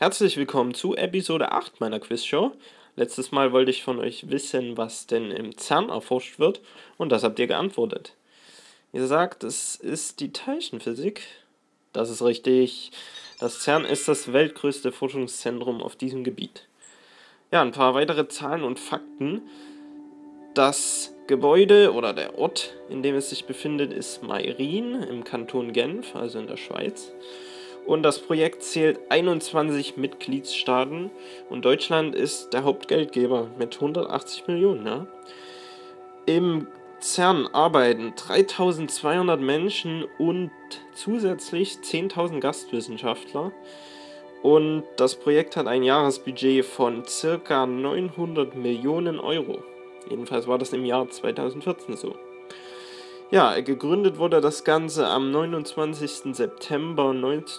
Herzlich willkommen zu Episode 8 meiner Quizshow. Letztes Mal wollte ich von euch wissen, was denn im CERN erforscht wird, und das habt ihr geantwortet. Ihr sagt, es ist die Teilchenphysik. Das ist richtig. Das CERN ist das weltgrößte Forschungszentrum auf diesem Gebiet. Ja, ein paar weitere Zahlen und Fakten. Das Gebäude oder der Ort, in dem es sich befindet, ist Meyrin im Kanton Genf, also in der Schweiz. Und das Projekt zählt 21 Mitgliedstaaten und Deutschland ist der Hauptgeldgeber mit 180 Millionen. Ja. Im CERN arbeiten 3200 Menschen und zusätzlich 10.000 Gastwissenschaftler. Und das Projekt hat ein Jahresbudget von ca. 900 Millionen Euro. Jedenfalls war das im Jahr 2014 so. Ja, gegründet wurde das Ganze am 29. September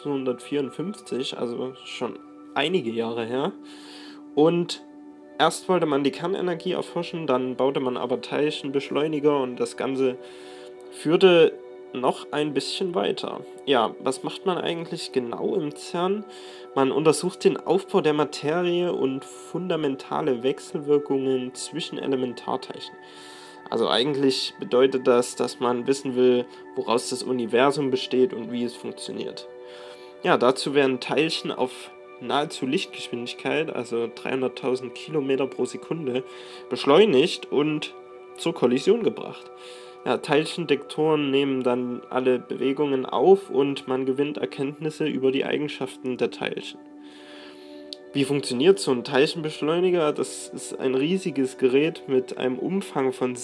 1954, also schon einige Jahre her. Und erst wollte man die Kernenergie erforschen, dann baute man aber Teilchenbeschleuniger und das Ganze führte noch ein bisschen weiter. Ja, was macht man eigentlich genau im CERN? Man untersucht den Aufbau der Materie und fundamentale Wechselwirkungen zwischen Elementarteilchen. Also eigentlich bedeutet das, dass man wissen will, woraus das Universum besteht und wie es funktioniert. Ja, dazu werden Teilchen auf nahezu Lichtgeschwindigkeit, also 300.000 Kilometer pro Sekunde, beschleunigt und zur Kollision gebracht. Ja, Teilchendetektoren nehmen dann alle Bewegungen auf und man gewinnt Erkenntnisse über die Eigenschaften der Teilchen. Wie funktioniert so ein Teilchenbeschleuniger? Das ist ein riesiges Gerät mit einem Umfang von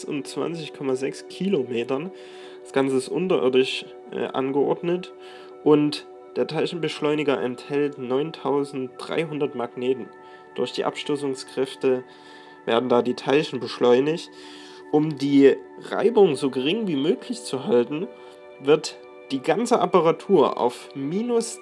26,6 Kilometern. Das Ganze ist unterirdisch angeordnet und der Teilchenbeschleuniger enthält 9300 Magneten. Durch die Abstoßungskräfte werden da die Teilchen beschleunigt. Um die Reibung so gering wie möglich zu halten, wird die ganze Apparatur auf minus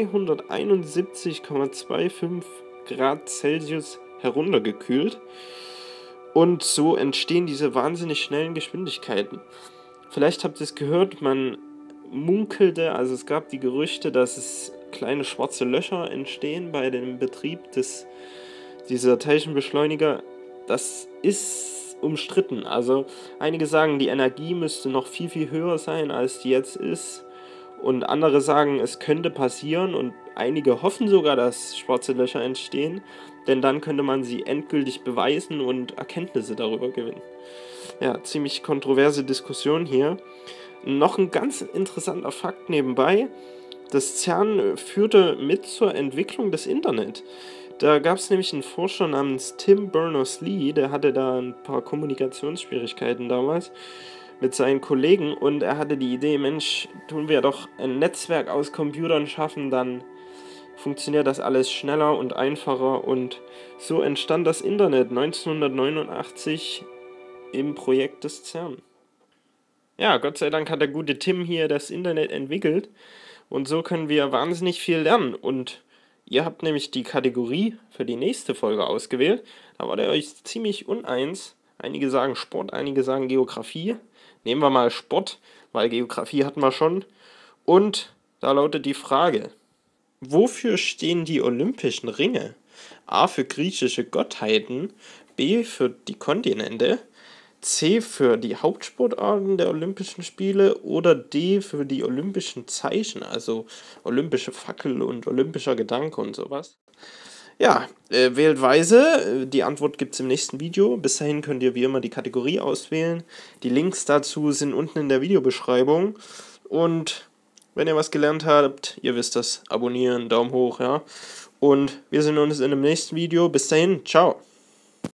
271,25 Grad Celsius heruntergekühlt und so entstehen diese wahnsinnig schnellen Geschwindigkeiten. Vielleicht habt ihr es gehört, man munkelte, also es gab die Gerüchte, dass es kleine schwarze Löcher entstehen bei dem Betrieb dieser Teilchenbeschleuniger. Das ist umstritten. Also einige sagen, die Energie müsste noch viel, viel höher sein, als die jetzt ist. Und andere sagen, es könnte passieren und einige hoffen sogar, dass schwarze Löcher entstehen, denn dann könnte man sie endgültig beweisen und Erkenntnisse darüber gewinnen. Ja, ziemlich kontroverse Diskussion hier. Noch ein ganz interessanter Fakt nebenbei. Das CERN führte mit zur Entwicklung des Internet. Da gab es nämlich einen Forscher namens Tim Berners-Lee, der hatte da ein paar Kommunikationsschwierigkeiten damals mit seinen Kollegen und er hatte die Idee, Mensch, tun wir doch ein Netzwerk aus Computern schaffen, dann funktioniert das alles schneller und einfacher und so entstand das Internet 1989 im Projekt des CERN. Ja, Gott sei Dank hat der gute Tim hier das Internet entwickelt und so können wir wahnsinnig viel lernen und ihr habt nämlich die Kategorie für die nächste Folge ausgewählt. Da war der euch ziemlich uneins. Einige sagen Sport, einige sagen Geografie. Nehmen wir mal Sport, weil Geografie hatten wir schon. Und da lautet die Frage: Wofür stehen die Olympischen Ringe? A für griechische Gottheiten, B für die Kontinente, C für die Hauptsportarten der Olympischen Spiele oder D für die olympischen Zeichen, also olympische Fackel und olympischer Gedanke und sowas. Ja, wählt weise. Die Antwort gibt es im nächsten Video. Bis dahin könnt ihr wie immer die Kategorie auswählen. Die Links dazu sind unten in der Videobeschreibung. Und wenn ihr was gelernt habt, ihr wisst das, abonnieren, Daumen hoch, ja. Und wir sehen uns in dem nächsten Video. Bis dahin, ciao.